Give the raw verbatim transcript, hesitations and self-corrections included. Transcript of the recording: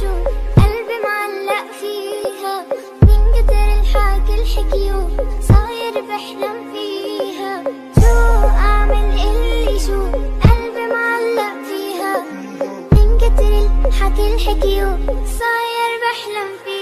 شو قلبي معلق فيها، من كتر الحكي الحكيو صاير بحلم فيها. شو اعمل قلي شو قلبي معلق فيها، من كتر الحكي الحكيو صاير بحلم فيها.